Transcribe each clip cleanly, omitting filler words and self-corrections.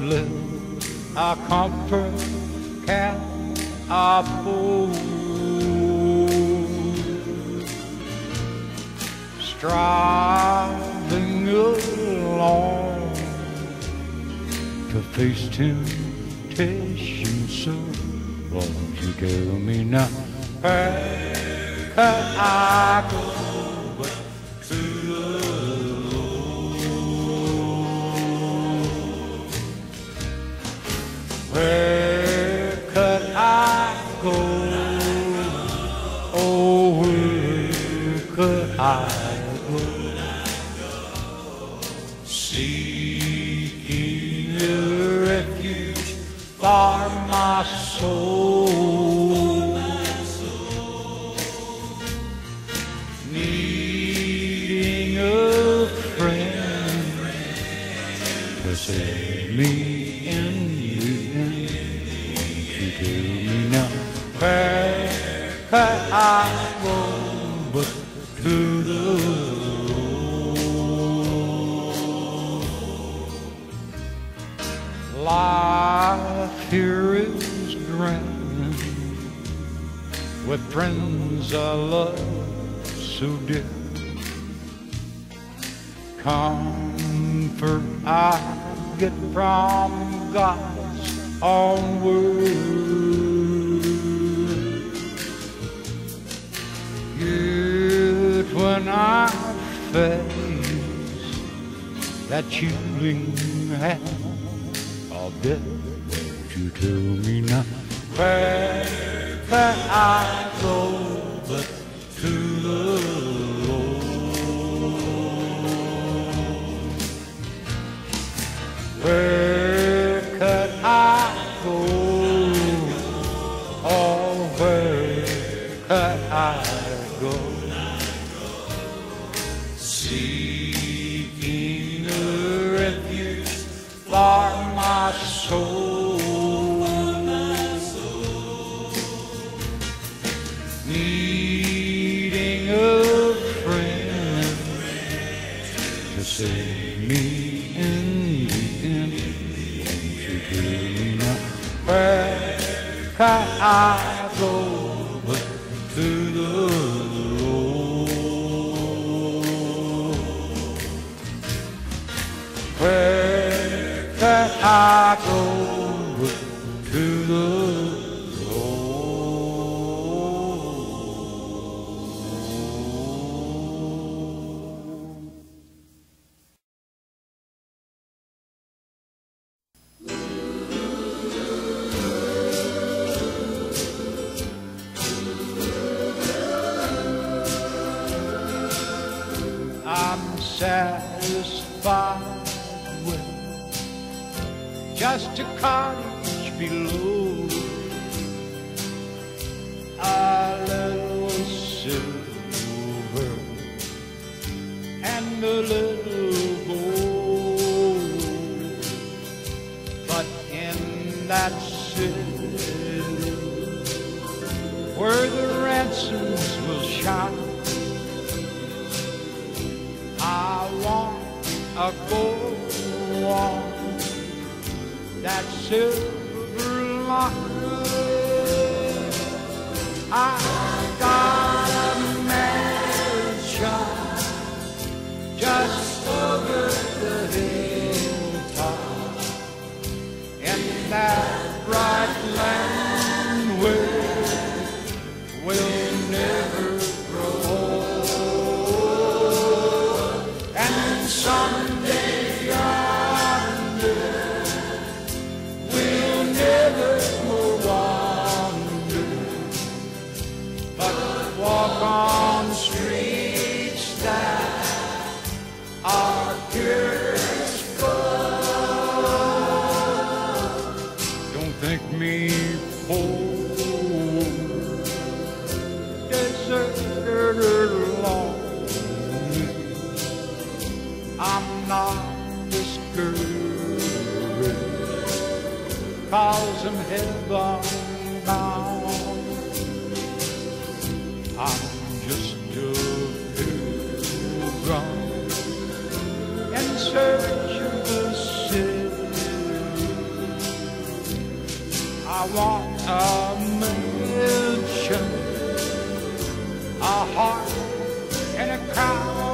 little a comfort can afford. Striving along to face temptation, so won't you tell me now where can I go but to the Lord? Where could I go? Oh, where could I go? Seeking a refuge for my soul, needing a friend to save me in the end. Won't you tell me now where could I go but to the life here is grand, with friends I love so dear. Comfort I get from God's own word. Yet when I face that chilling hand of death, won't you tell me now where can I go but to the Lord? Where could I go? Oh, where could I go? Seeking a refuge for my soul, needing a friend to save me in the end. Won't you tell me now where can I go but to the Lord? Where can I go but to the Lord? I'm satisfied with just a cottage below, a little silver and a little gold. But in that city where the ransoms will shine, I want a gold one, that silver locker. I got a mansion just over the hilltop in that bright land where we'll never grow old. And someday yonder we'll never wander, but walk on streets that are pure as gold. Don't think me poor, deserted or lonely. I'm not discouraged, 'cause I'm heaven bound. I'm just a pilgrim in search of the city I want a mansion, a heart and a crown.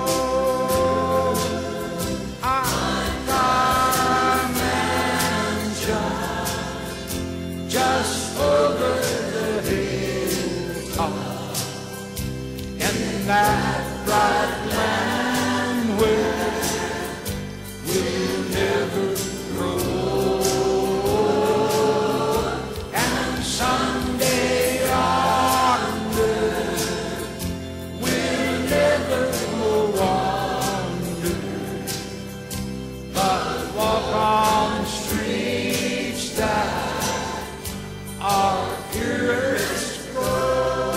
I've got a mansion just over the hilltop, in that bright land where we'll never grow. And someday yonder we'll never wander, but walk on streets that our ears grow.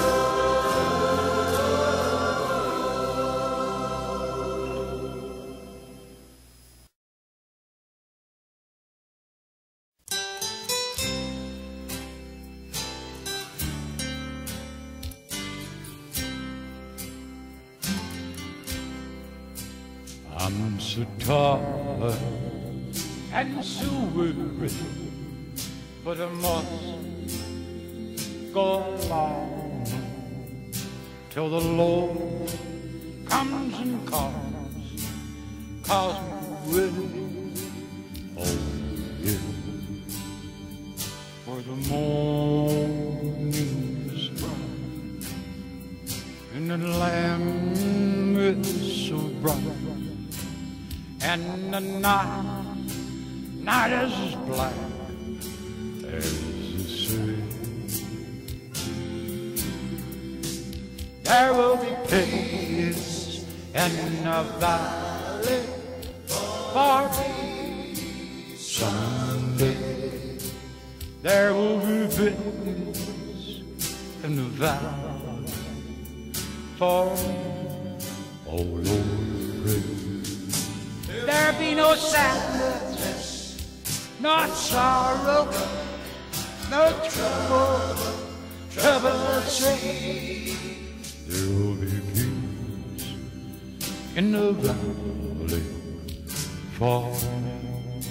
I'm so tired and so weary, but I must go along till the Lord comes and calls me with. Oh, yeah. For the morning is bright and the Lamb is so bright, and the night is as black as the sea. There will be peace in the valley for me someday. There will be peace in the valley for me. Oh Lord, pray. There be no sadness, no sorrow, no trouble say. There will be peace in the valley for me.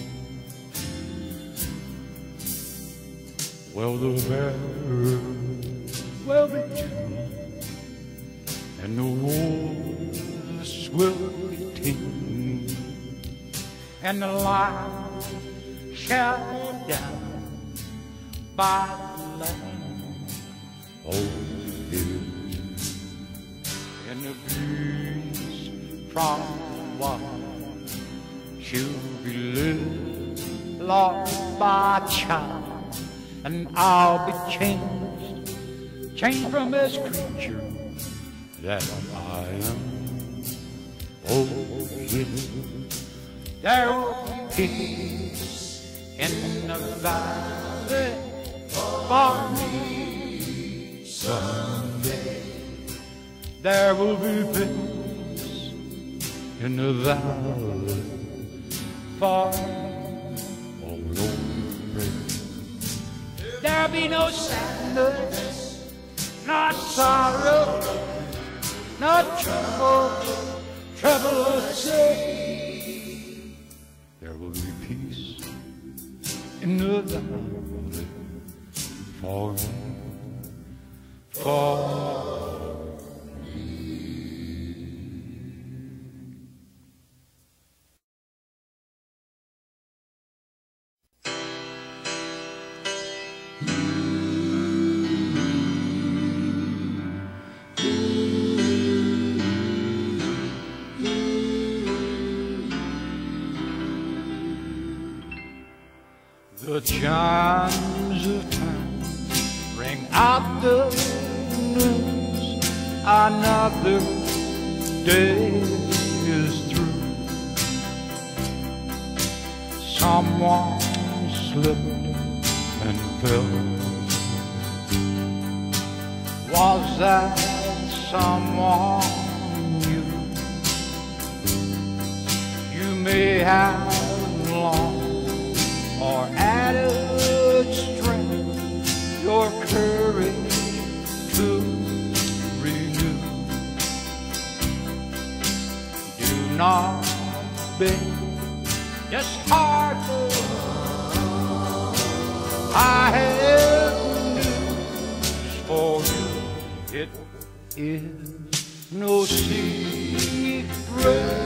Well, the birds will be true, and the wolves will be tame, and the light shall go down by the land. Oh, yeah. And the breeze from what she'll be lit, lost by child, and I'll be changed from this creature that I am. Oh, yeah. There will be peace in the valley for me someday. There will be peace in the valley for me. Oh Lord, pray. There'll be no sadness, no sorrow, no trouble say. There will be peace in the valley for me. The chimes of time ring out the news. Another day is through. Someone slipped and fell. Was that someone you? You may have long or added strength, your courage to renew. Do not be disheartened. I have is no secret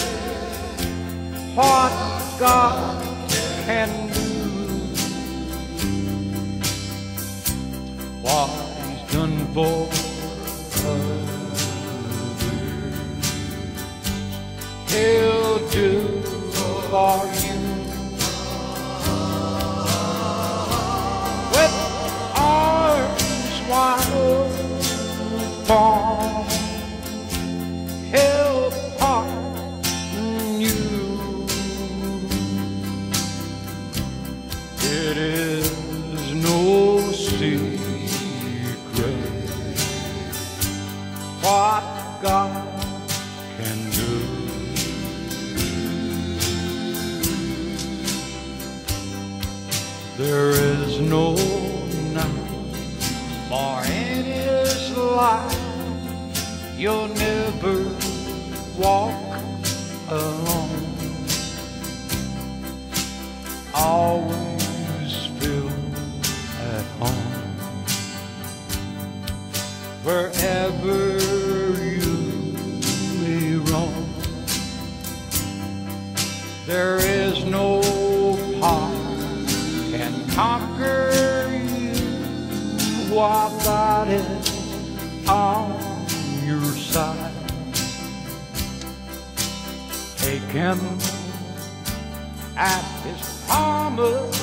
what God can do, what He's done for us, He'll do for you. With arms wide open, He'll pardon you. It is no secret what God can do. There is no night for in His light. You'll never walk alone. Always feel at home. Wherever you may roam, there is no power can conquer you while God is on your side. Take Him at His promise.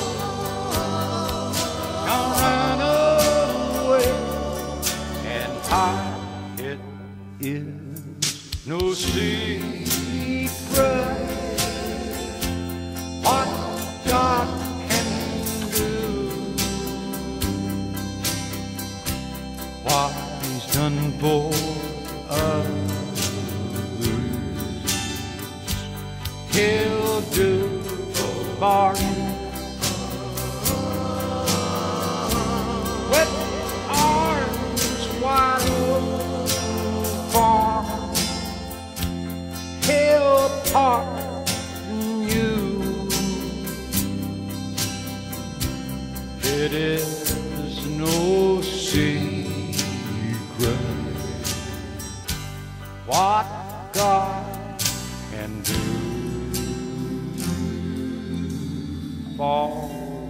Don't run away and hide. It is no secret what God can do, what He's done for us, He'll do for you. With arms wide open, He'll pardon you. It is no secret what God can do for you.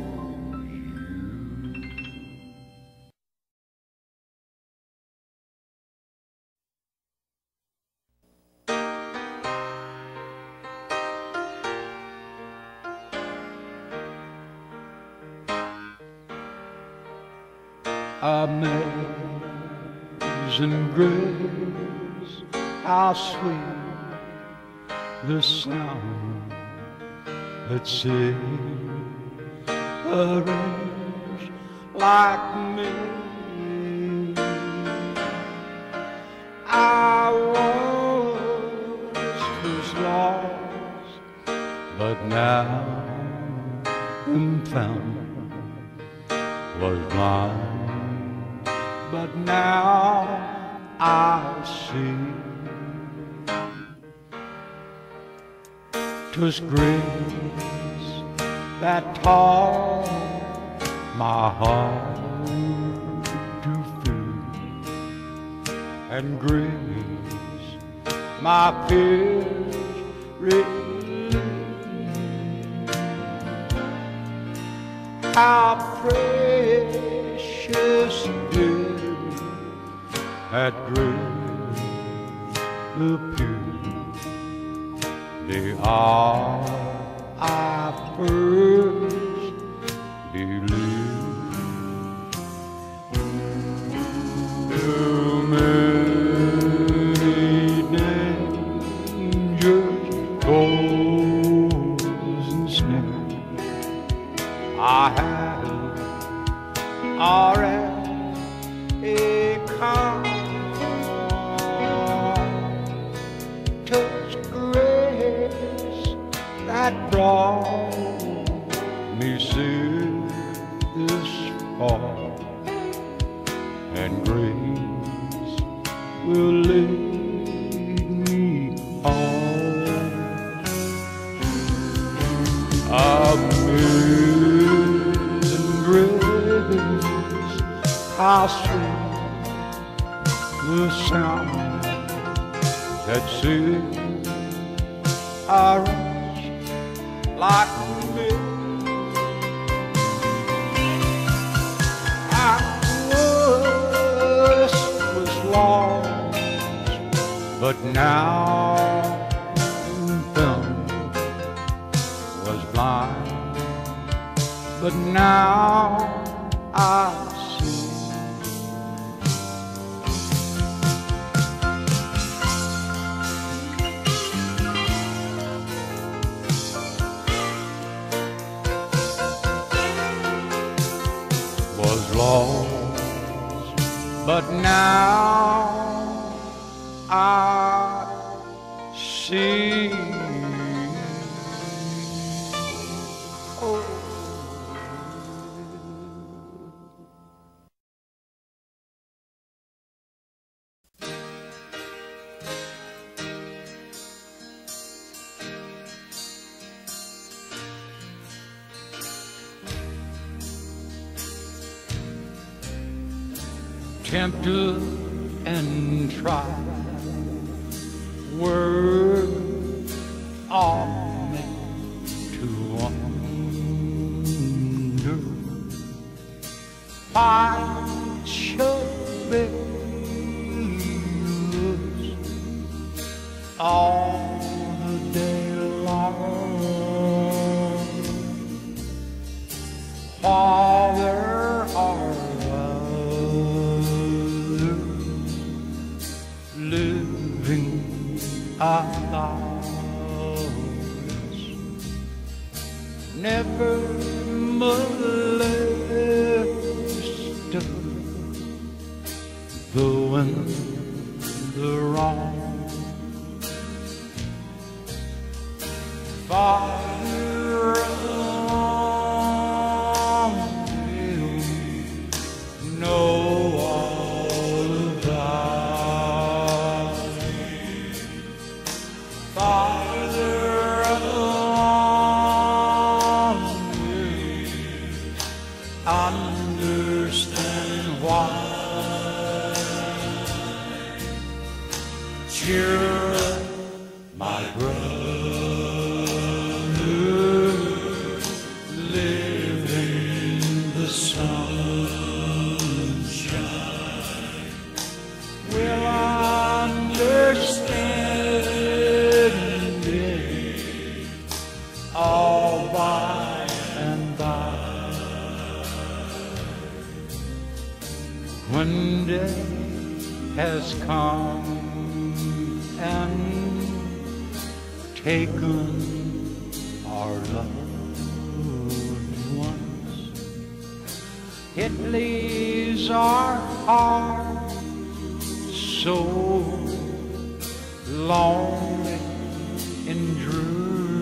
Amazing grace, how sweet the sound that saved a wretch like me. I was lost, but now am found. Was blind, but now I see. 'Twas grace that taught my heart to feel, and grace my fears relieved. How precious did that grace appear the hour I first believed. Too many dangers, toils and snares I had already come. Touch grace that brought me this far, and grace will lead me on. Amazing grace, how sweet the sound that says I reach like me. I was lost, but now was blind, but now I see. Was lost, but now I see. Oh. Tempted and tried, words are meant to wander. I should be all the day long. While there are living ours, never molested, though in the wrong. Father of you know all about me. Father of you understand why. Cheer up, my brother. All by and by, when day has come and taken our loved ones, it leaves our hearts so lonely and dreary.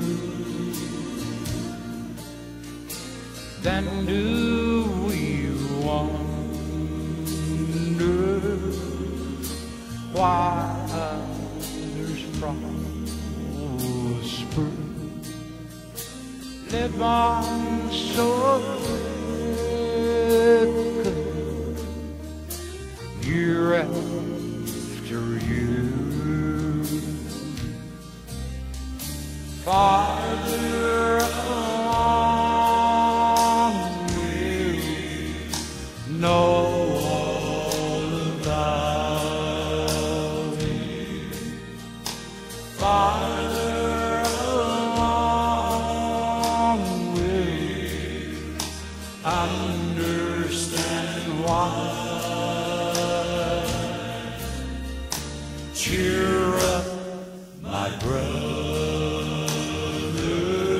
Then do we wonder why others prosper, live on so good, year after year? Farther know all about me. Farther along with understand why. Cheer up, my brother.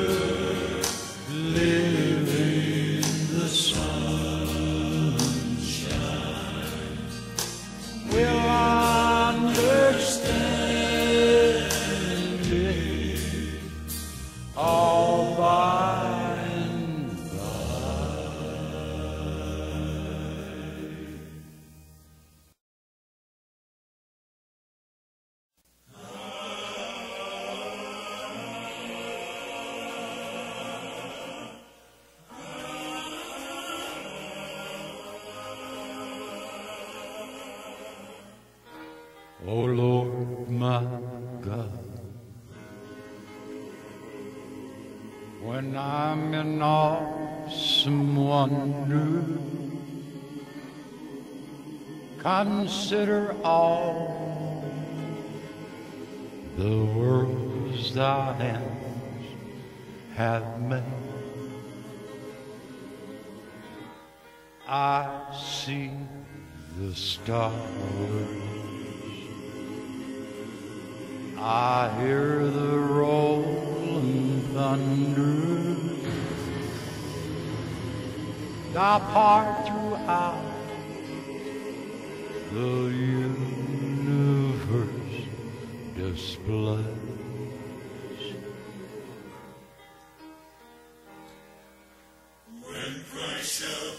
Oh Lord, my God, when I'm in awesome wonder, consider all the worlds thy hands have made. I see the stars, I hear the rolling thunder, thy part throughout the universe displays. When Christ shall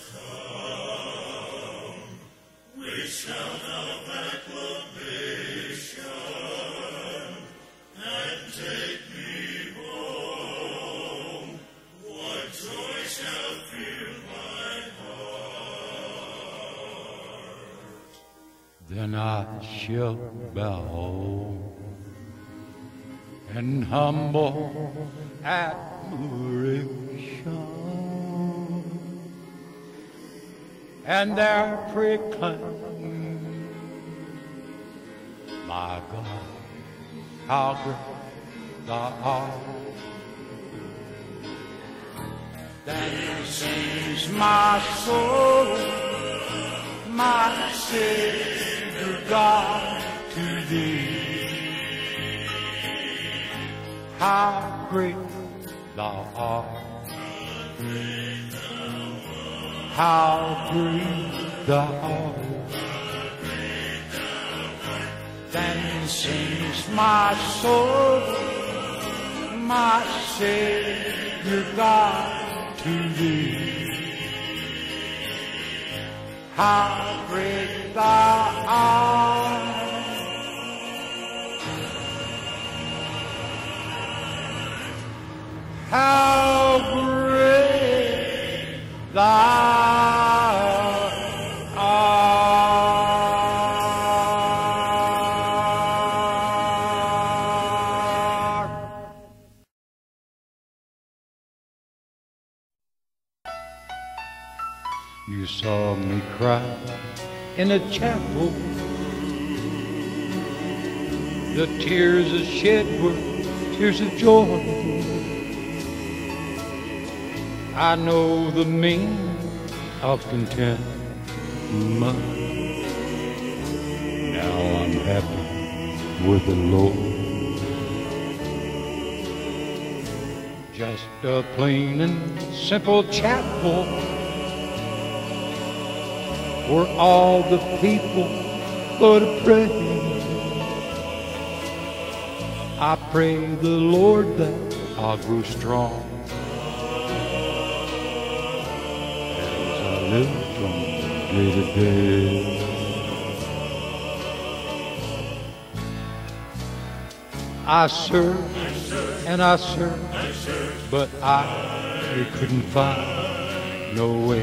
come, we shall have acclamation and take me home. What joy shall fill my heart? Then I shall bow in humble admiration, and there proclaim, my God, how great thou art. Then sings my soul, my Savior God, to thee. How great thou art, how great thou art. Then sings my soul, my Savior God, to thee. How great thou art. How great thou art. You saw me cry in a chapel. The tears I shed were tears of joy. I know the meaning of contentment. Now I'm happy with the Lord. Just a plain and simple chapel where all the people go to pray. I pray the Lord that I'll grow strong live from day to day. I searched and I searched, but I couldn't find no way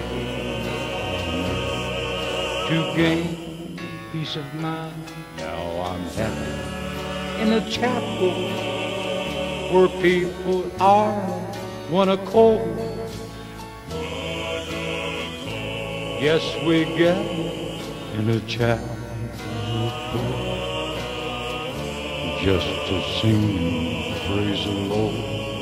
to gain peace of mind. Now I'm happy in a chapel where people are one accord. Yes, we gather in a chapel just to sing and praise the Lord.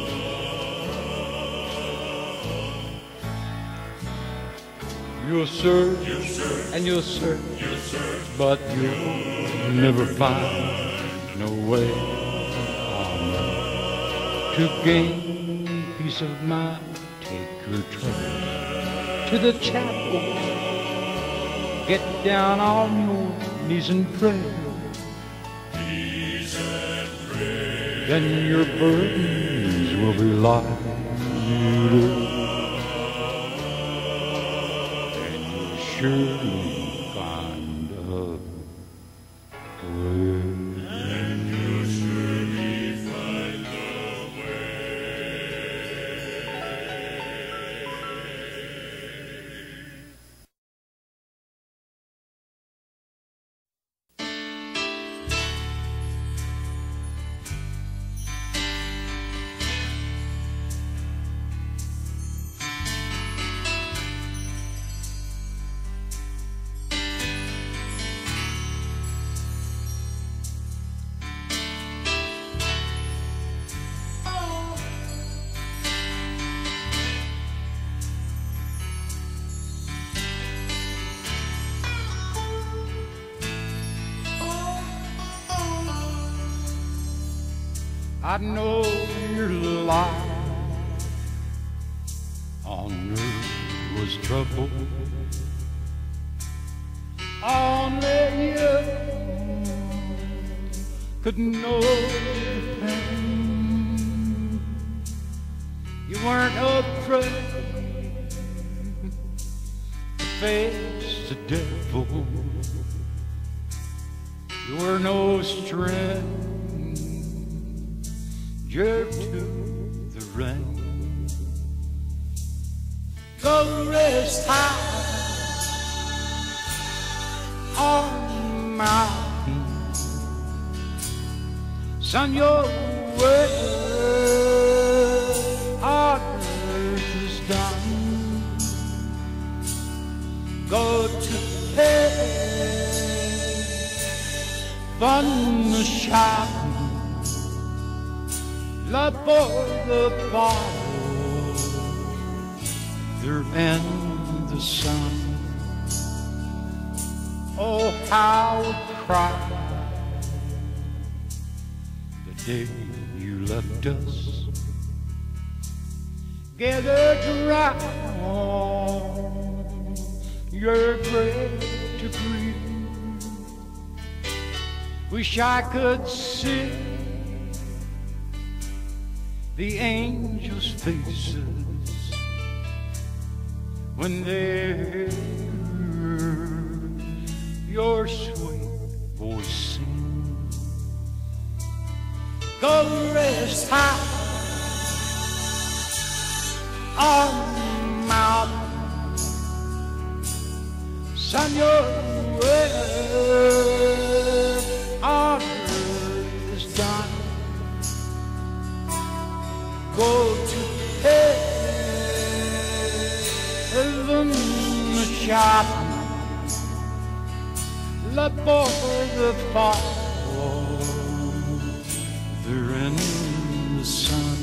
You'll search and you'll search, but you'll never find no way to gain peace of mind. Take your trouble to the chapel, get down on your knees and pray. Then your burdens will be light, and you'll surely find a way. I know your life on earth was trouble. Only you could know the pain. You weren't afraid to face the devil. You were no stranger to the rain. Go rest high on the mountain, son, your way on earth is done. Go to heaven shopping, love for the Father and the Son. Oh, how I cried the day you left us, gathered round your grave to grieve. Wish I could see the angels' faces when they heard your sweet voice sing. Go rest high on the mountain, son, your way on earth is done. Go to heaven shopping, love for the Father and the Son.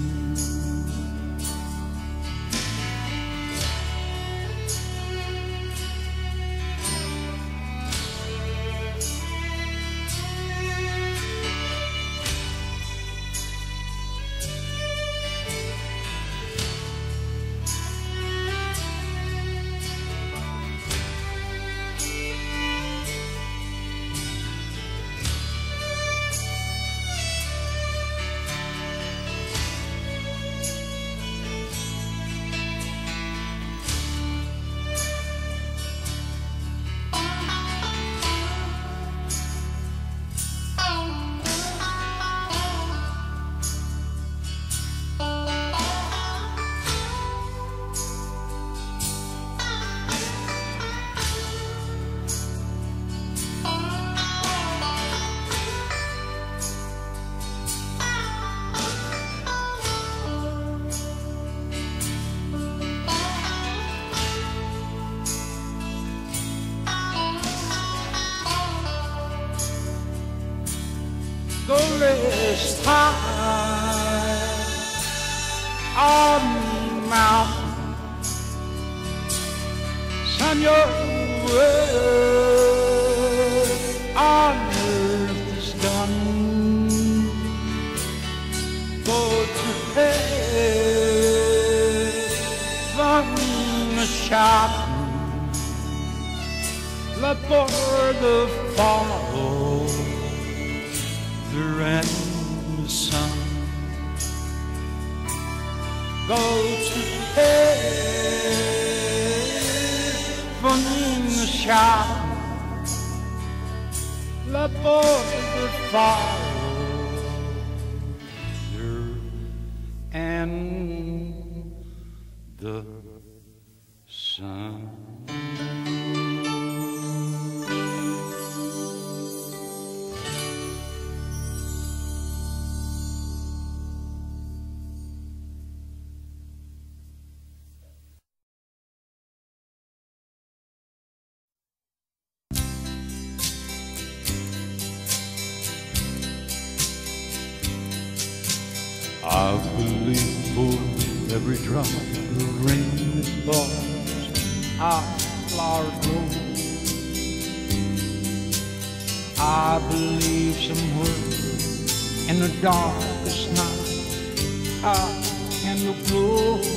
Go rest high on the mountain, son, your way on earth is done. Go to heaven shopping, love for the Father and the Son. Go to heaven shopping, love for the Father and the Son. I believe for every drop of rain that falls, our flowers grow. I believe somewhere in the darkest night, out in the blues.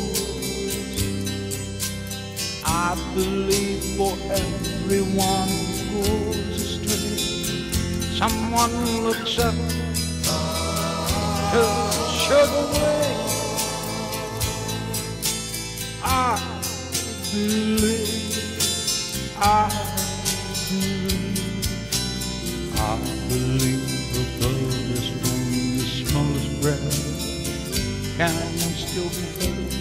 I believe for everyone who goes astray, someone looks up to show the way. I believe, I believe the bird is blowing the smallest breath can still be heard.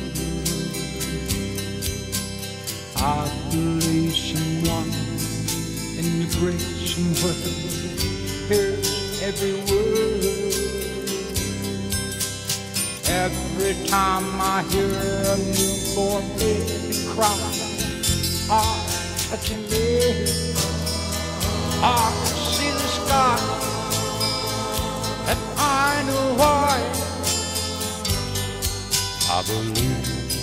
I believe someone in the great somewhere hears every word. Every time I hear a newborn baby cry, I touch a leg, I see the sky, and I know why. I believe.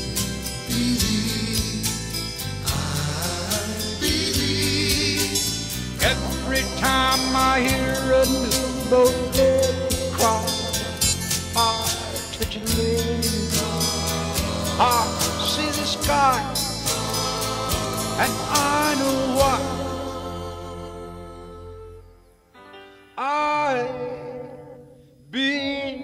Every time I hear a newborn baby cry, I touch a leg, I see the sky, and I know why. I believe.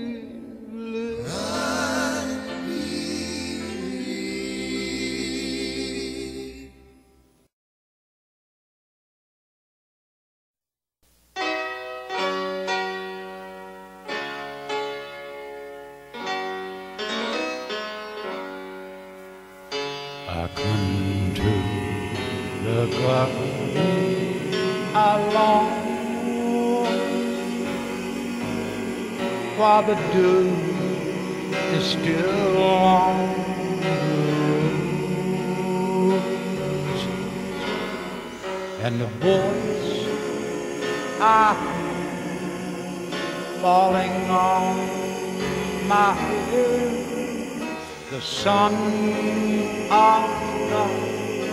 I come to the garden alone, while the dew is still on the rose, and the voice are falling on my ear. The sun of God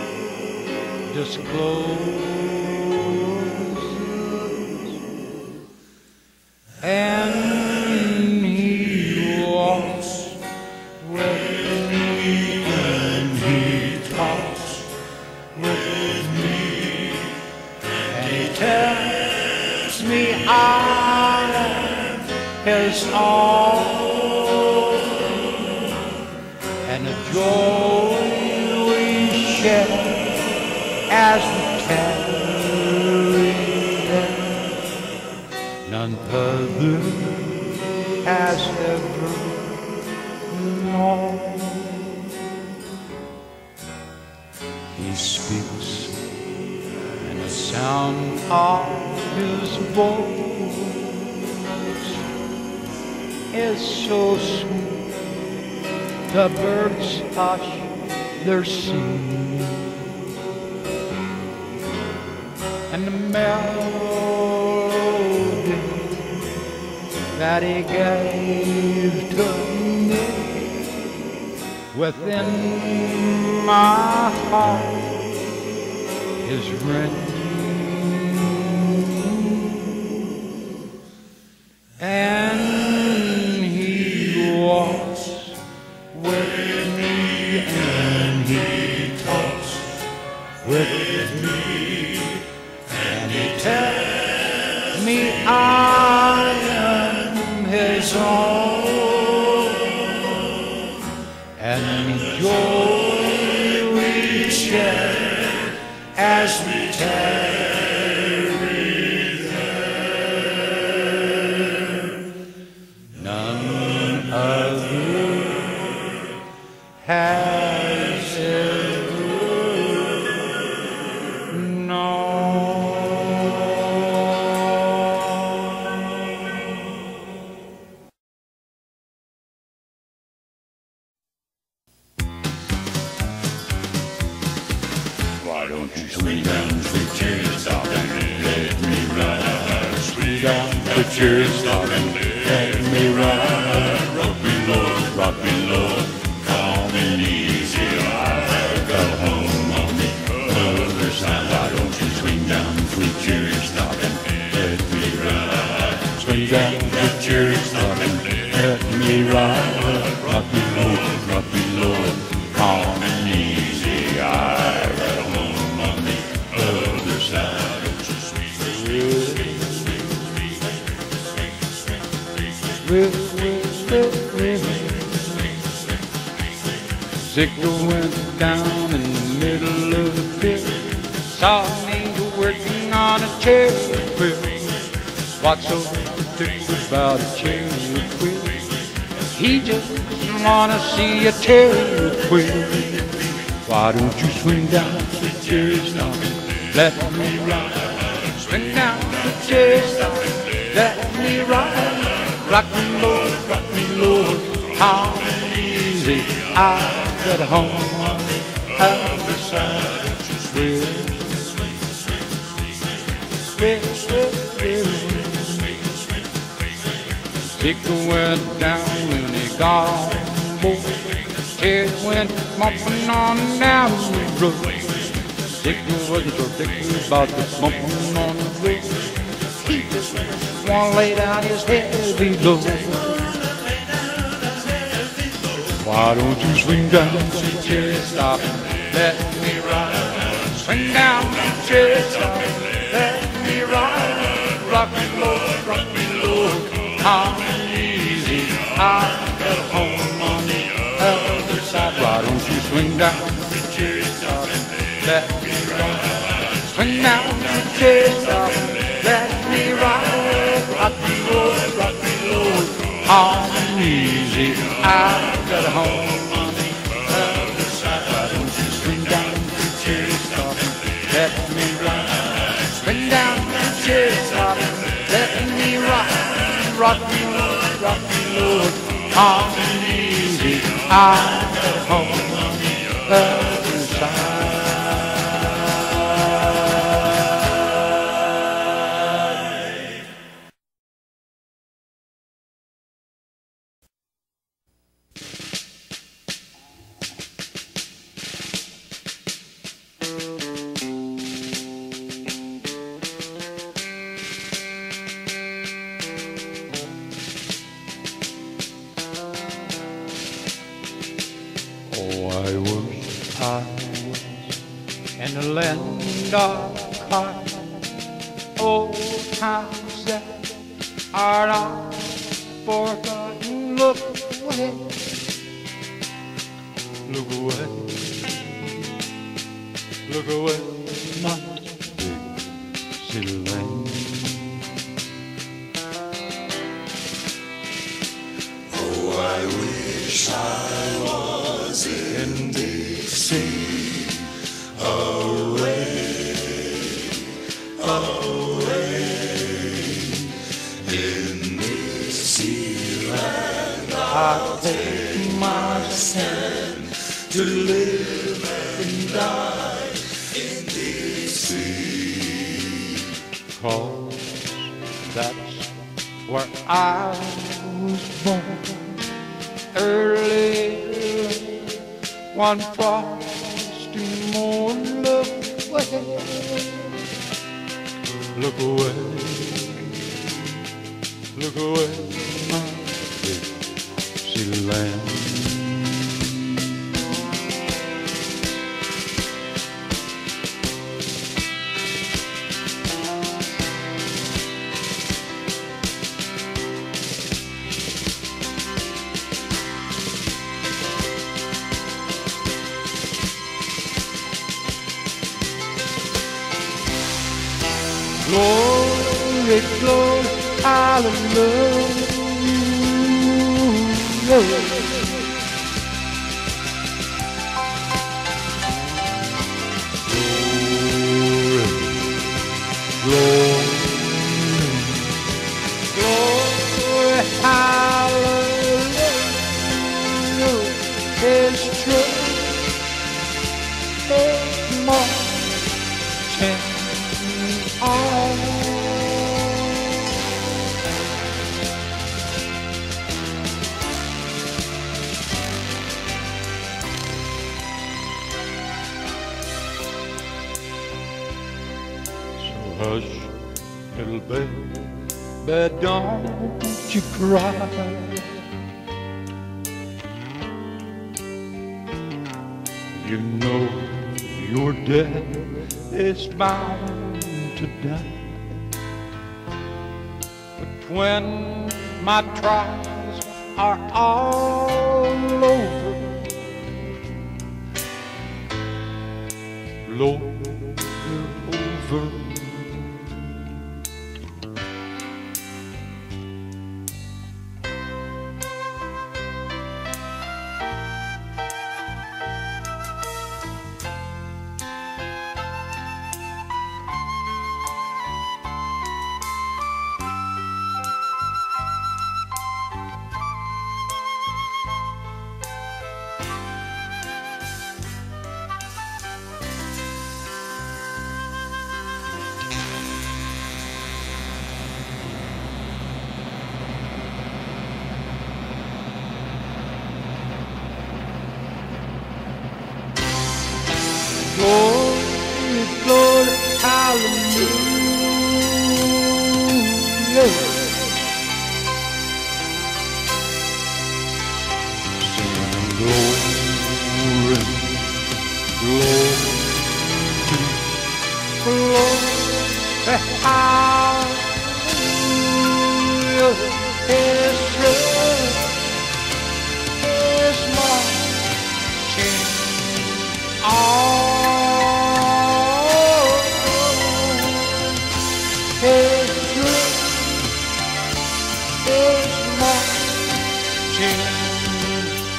discloses, and He walks with me, and He talks with me, and He tells me I am His own. And the joy we share as we tarry there, none other has ever known. He speaks, and the sound of His voice is so sweet. The birds hush their singing, and the melody that He gave to me within my heart is ringing, and He walks with me, and He talks with me, and He tells me I am His own, and the joy we share as we tarry there, none other has ever known. Why don't you swing down, swing chair, stop and let me ride. Swing down, the chair, stop and let me ride. Rock me low, rock me low. Swing down, the Sickle went down in the middle of the pit. Saw an angel working on a chariot wheel. What's so particular about a chariot wheel? He just wanna see a chariot wheel. Why don't you swing down the chariot stop? Let me ride. Swing down the chariot stop. Let me ride. Rock me, Lord, how easy I got home on the other side. Swing, swing, swing, swing. Sickle went down and he got on board. Chariot went bumping on down the road. Sickle wasn't so particular about the bumping on the road. He just wanna lay down his heavy load. Why don't you swing down the chariot stop and let me ride? Swing down the chariot stop and let me ride. Rock me, Lord, how easy I got home on the other side. Why don't you swing down the chariot stop and let me ride? Swing down the chariot stop and let me ride. Rock me, Lord, how easy I got home on the other side. Why don't you swing down the chariot stop and let me ride? Swing down the chariot stop and let me ride. Rock me, Lord, how easy I got home on the other side. I was in the land of cotton. Old times that are not forgotten. Look away, look away, look away, my big city land. Oh, I wish I was in Dixie, away, away, in Dixieland. I'll take my stand to live and die in Dixie. 'Cause that's where I was born. Early one frosty morning. Look away, look away, look away, my big city land. Glory, glory, hallelujah. Glory, glory, hallelujah. It's true, it's more on. So hush, little baby, don't you cry. You know your death is bound to die. But when my trials are all over,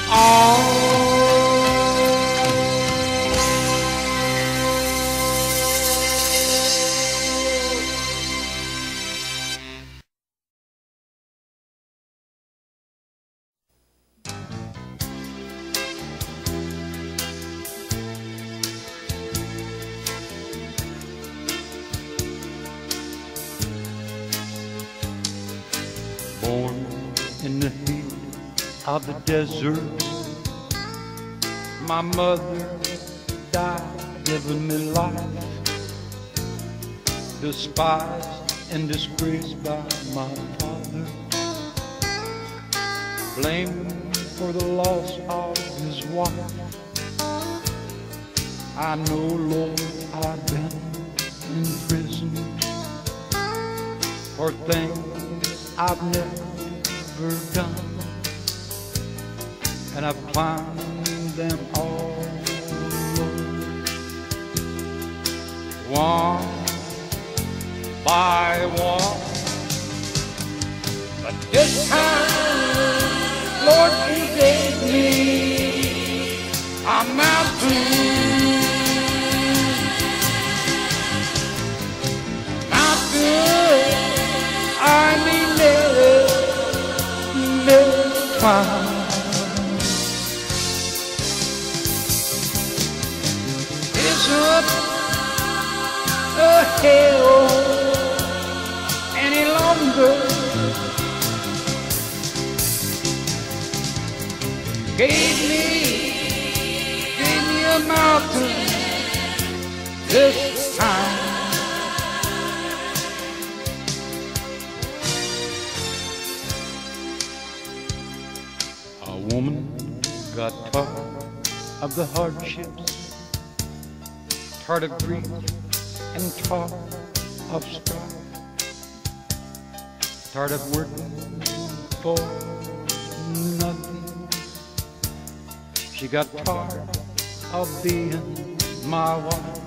Born in the heat of the desert, my mother died giving me life, despised and disgraced by my father, blamed for the loss of his wife. I know, Lord, I've been in prison for things I've never done, and I've climbed them all one by one. But this time, Lord, you gave me a mountain. I may never climb. It's up a hill any longer. Gave me a mountain this time. A woman got tired of the hardships, tired of grief and tired of strife, tired of working for nothing. She got tired of being my wife,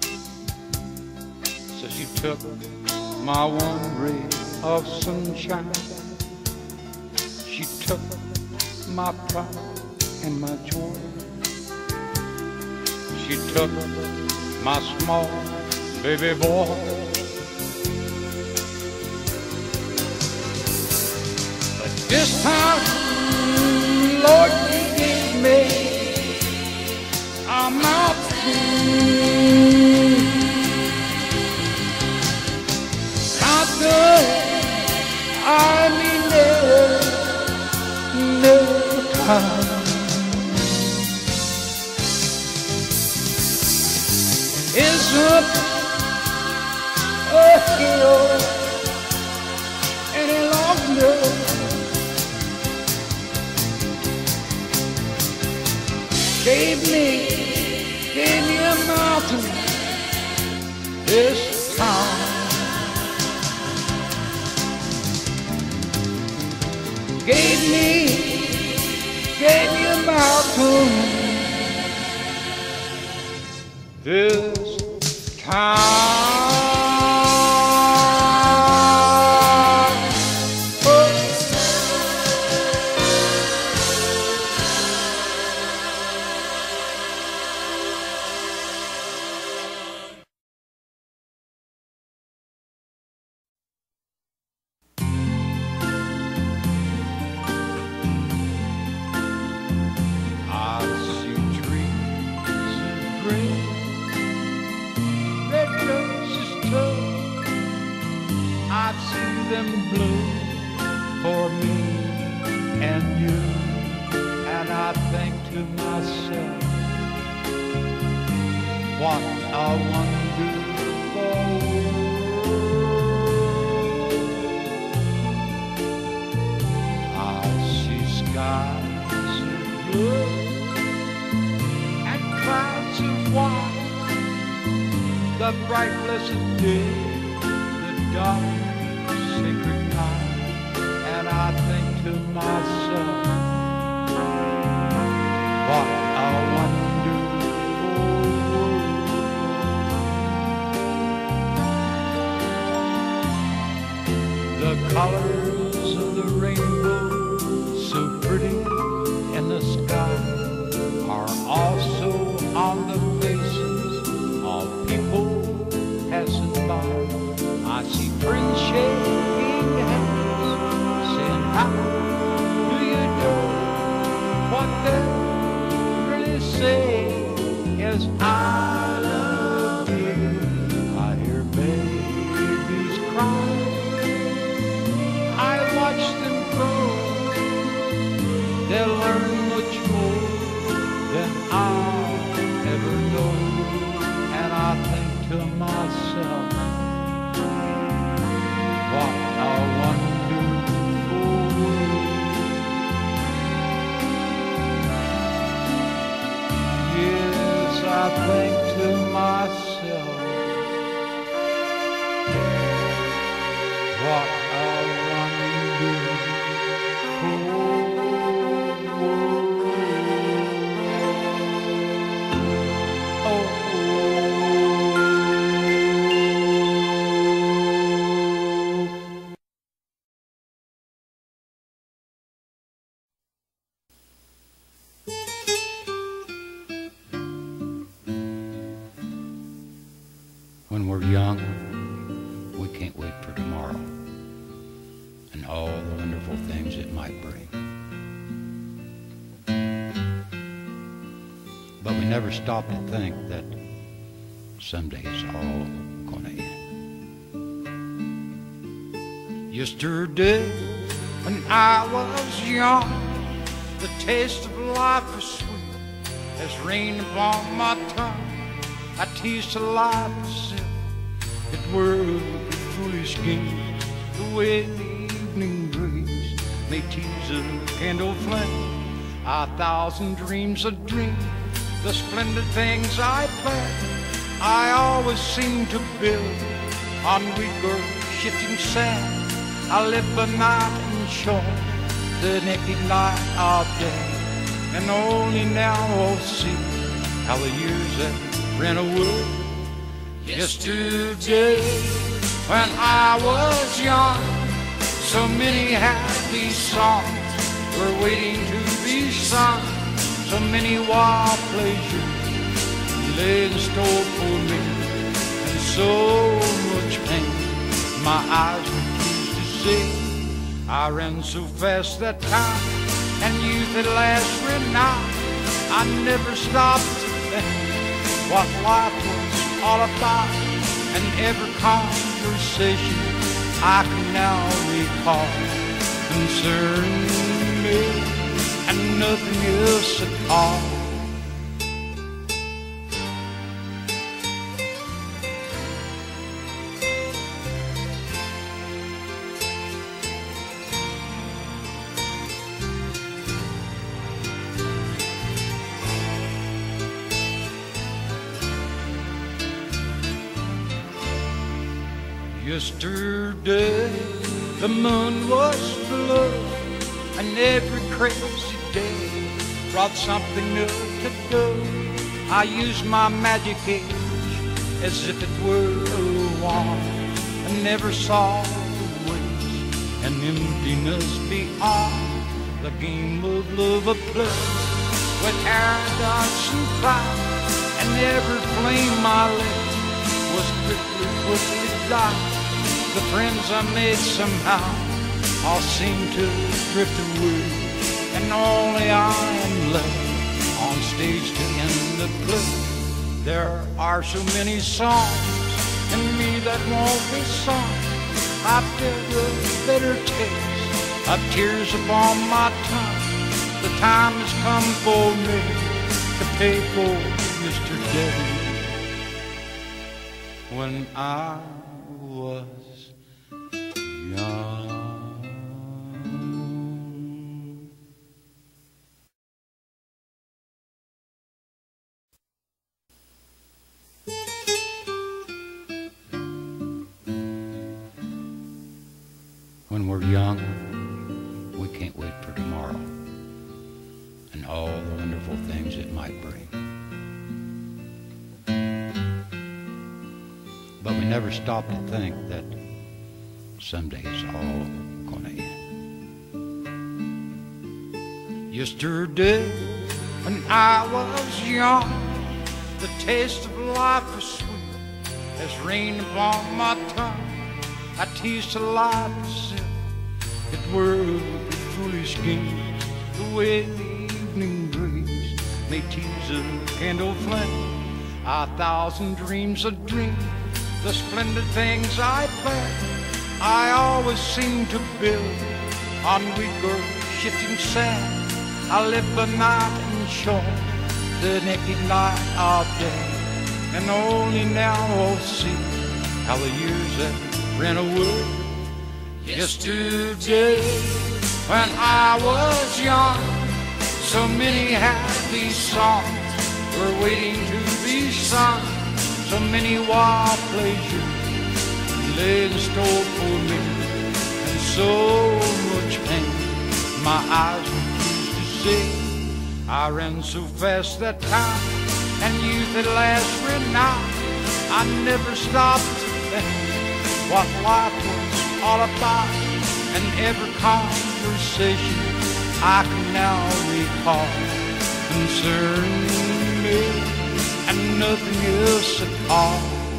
so she took my one ray of sunshine. She took my pride and my joy. She took my small baby boy. But this time, Lord, you gave me a mountain. Mountain I may never is up a hill any longer. Gave me a mountain this time. Gave me a mountain this time. I've seen them bloom for me and you, and I think to myself, what a wonderful world. I see skies of blue and clouds of white, the bright blessed day, the dark sacred night, and I think to myself, what a wonderful world. The colors of the rainbow so pretty in the sky, 'cause I love you. I hear babies cry, I watch them grow. They'll learn much more than I'll ever know. And I think to myself, what a wonderful world. Yes, I think to myself, what a wonderful world. Oh. When we're young, we can't wait for tomorrow and all the wonderful things it might bring. But we never stop to think that someday it's all gonna end. Yesterday, when I was young, the taste of life was sweet as rain upon my tongue. I teased life as if it were a foolish game, the way the evening breeze may tease a candle flame. 1,000 dreams a dream, the splendid things I planned, I always seem to build on weaker shifting sand. I live the night and shore, the naked light of day, and only now I'll see how the years have ran away. Yesterday, when I was young, so many happy songs were waiting to be sung. So many wild pleasures lay in store for me, and so much pain my eyes refused to see. I ran so fast that time, and youth at last ran out. I never stopped to think what life was all about, and every conversation I can now recall concerns me and nothing else at all. Yesterday, the moon was blue, and every crazy day brought something new to do. I used my magic age as if it were a wand, and never saw the waste and emptiness beyond. The game of love a play with arrogance and pride, and every flame I lit was quickly died. The friends I made somehow all seem to drift away, and only I am left on stage to end the play. There are so many songs in me that won't be sung. I feel the bitter taste of tears upon my tongue. The time has come for me to pay for yesterday, when I was young. When we're young, we can't wait for tomorrow and all the wonderful things it might bring. But we never stop to think that someday it's all gonna end. Yesterday, when I was young, the taste of life was sweet as rain upon my tongue. I teased life as if it were a foolish game, the way the evening breeze may tease a candle flame. 1,000 dreams a dream, the splendid things I plan, I always seem to build on weaker shifting sand. I live the night and shore, the naked light of day, and only now I'll see how the years have ran away. Yesterday, when I was young, so many happy songs were waiting to be sung. So many wild pleasures lay in store for me, and so much pain my eyes refused to see. I ran so fast that time, and youth at last ran out. I never stopped to think what life was all about, and every conversation I can now recall concerning me and nothing else at all.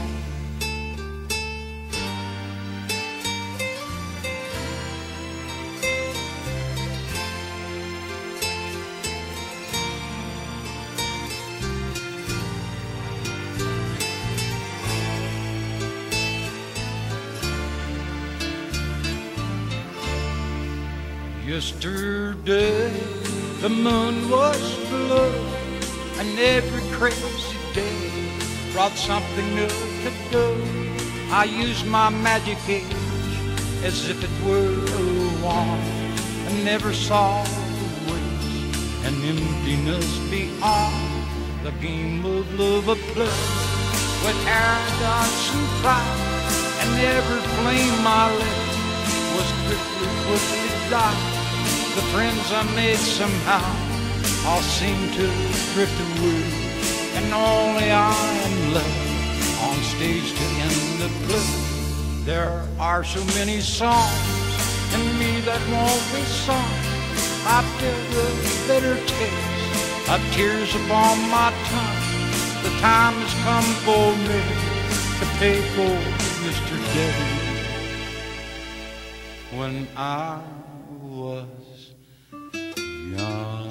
Yesterday, the moon was blue, and every crazy day brought something new to do. I used my magic age as if it were a wand, and never saw the waste and emptiness beyond. The game of love a play with arrogance and pride, and every flame I lit was quickly died. The friends I made somehow all seem to drift away, and only I am left on stage to end the play. There are so many songs in me that won't be sung. I feel the bitter taste of tears upon my tongue. The time has come for me to pay for yesterday, when I was young.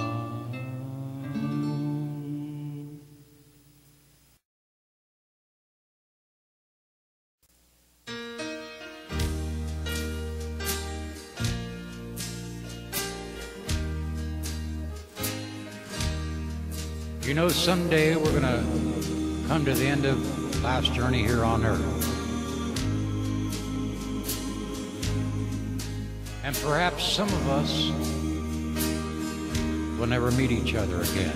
You know, someday we're gonna come to the end of life's journey here on earth, and perhaps some of us will never meet each other again.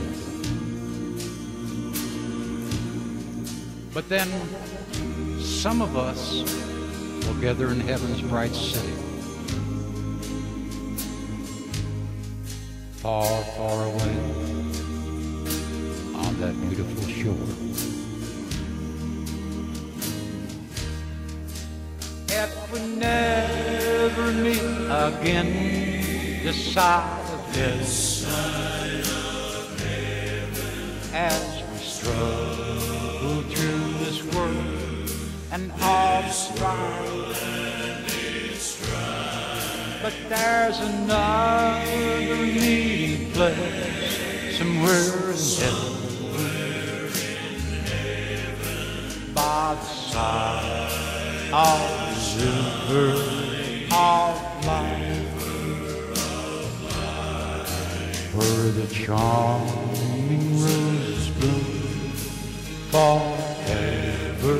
But then some of us will gather in heaven's bright city, far, far away on that beautiful shore. If we never meet again this side of heaven, as we struggle through this world and all strife, but there's another meeting place somewhere in heaven, by the side of the river of life, where the charming roses bloom forever,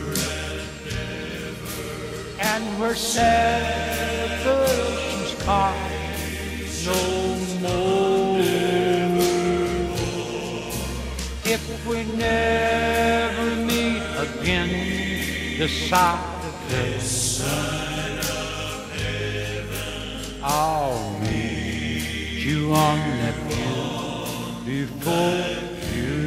and where separations come no more. If we never meet again this side of heaven, I'll meet you on that hill before you